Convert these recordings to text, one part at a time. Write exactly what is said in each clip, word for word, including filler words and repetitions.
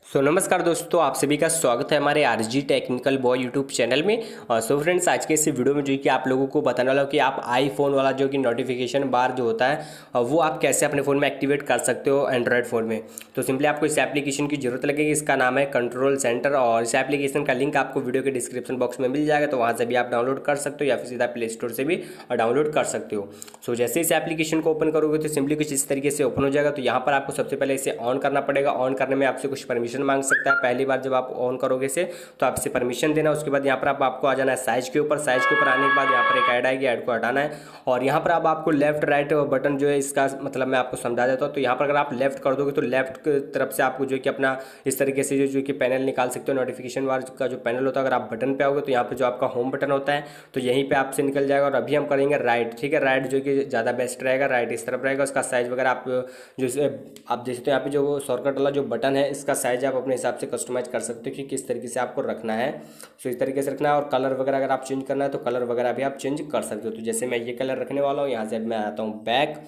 सो so, नमस्कार दोस्तों, आप सभी का स्वागत है हमारे RG technical boy YouTube channel में। सो फ्रेंड्स, आज के इस वीडियो में जो है कि आप लोगों को बताने वाला हूँ कि आप आईफोन वाला जो कि नोटिफिकेशन बार जो होता है अ, वो आप कैसे अपने फ़ोन में एक्टिवेट कर सकते हो एंड्रॉयड फ़ोन में। तो सिंपली आपको इस एप्लीकेशन की जरूरत लगेगी। इसका नाम है कंट्रोल सेंटर और इस एप्लीकेशन का लिंक आपको वीडियो के डिस्क्रिप्शन बॉक्स में मिल जाएगा, तो वहाँ से भी आप डाउनलोड कर सकते हो या फिर सीधा प्ले स्टोर से भी डाउनलोड कर सकते हो। सो जैसे इस एप्लीकेशन को ओपन करोगे तो सिंपली कुछ इस तरीके से ओपन हो जाएगा। तो यहाँ पर आपको सबसे पहले इसे ऑन करना पड़ेगा। ऑन करने में आपसे कुछ परमिशन मांग सकता है। पहली बार जब आप ऑन करोगे इसे तो आपसे परमिशन देना। उसके बाद यहाँ पर आप आपको आ जाना है साइज के ऊपर। साइज के ऊपर आने के बाद यहाँ पर एक ऐड आएगी, ऐड को हटाना है और यहाँ पर अब आपको लेफ्ट राइट बटन जो है इसका मतलब मैं आपको समझा देता हूँ। तो यहाँ पर अगर आप लेफ्ट कर दोगे तो लेफ्ट की तरफ से आपको जो है कि अपना इस तरीके से जो जो कि पैनल निकाल सकते हो। नोटिफिकेशन बार का जो पैनल होता है, अगर आप बटन पे आओगे तो यहाँ पर जो आपका होम बटन होता है तो यहीं पे आपसे निकल जाएगा। और अभी हम करेंगे राइट, ठीक है। राइट जो कि ज़्यादा बेस्ट रहेगा, राइट इस तरफ रहेगा। उसका साइज वगैरह आप जो आप देख सकते हो यहाँ पे जो शॉर्टकट वाला जो बटन है इसका साइज आप अपने हिसाब से कस्टमाइज कर सकते हो कि किस तरीके से आपको रखना है। तो इस तरीके से रखना है और कलर वगैरह अगर आप चेंज करना है तो कलर वगैरह भी आप चेंज कर सकते हो। तो जैसे मैं ये कलर रखने वाला हूँ, यहाँ से मैं आता हूँ बैक।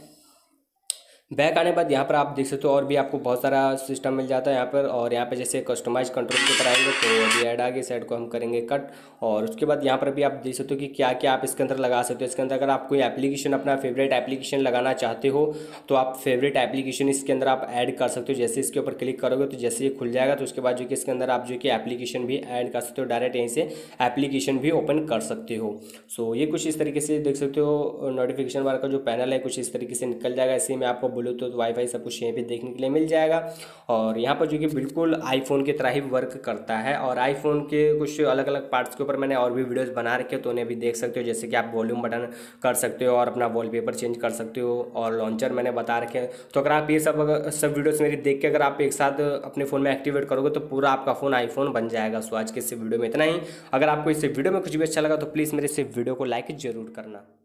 बैक आने के बाद यहाँ पर आप देख सकते हो और भी आपको बहुत सारा सिस्टम मिल जाता है यहाँ पर। और यहाँ पे जैसे कस्टमाइज कंट्रोल के ऊपर आएंगे तो अभी ऐड आगे साइड को हम करेंगे कट। और उसके बाद यहाँ पर भी आप देख सकते हो कि क्या क्या आप इसके अंदर लगा सकते हो। इसके अंदर अगर आप कोई एप्लीकेशन अपना फेवरेट एप्लीकेशन लगाना चाहते हो तो आप फेवरेट एप्लीकेशन इसके अंदर आप ऐड कर सकते हो। जैसे इसके ऊपर क्लिक करोगे तो जैसे ये खुल जाएगा तो उसके बाद जो कि इसके अंदर आप जो कि एप्लीकेशन भी ऐड कर सकते हो। डायरेक्ट यहीं से एप्लीकेशन भी ओपन कर सकते हो। सो ये कुछ इस तरीके से देख सकते हो। नोटिफिकेशन बार का जो पैनल है कुछ इस तरीके से निकल जाएगा। इसी में आपको ब्लूटूथ वाईफाई सब कुछ यहीं पे देखने के लिए मिल जाएगा। और यहाँ पर जो कि बिल्कुल आईफोन की तरह ही वर्क करता है। और आईफोन के कुछ अलग अलग पार्ट्स के ऊपर मैंने और भी वीडियोस बना रखे हो तो उन्हें भी देख सकते हो। जैसे कि आप वॉल्यूम बटन कर सकते हो और अपना वॉलपेपर चेंज कर सकते हो और लॉन्चर मैंने बता रखे हैं। तो अगर आप ये सब अगर सब वीडियोस मेरी देख के अगर आप एक साथ अपने फ़ोन में एक्टिवेट करोगे तो पूरा आपका फ़ोन आईफोन बन जाएगा। सो आज के इस वीडियो में इतना ही। अगर आपको इस वीडियो में कुछ भी अच्छा लगा तो प्लीज़ मेरे इस वीडियो को लाइक जरूर करना।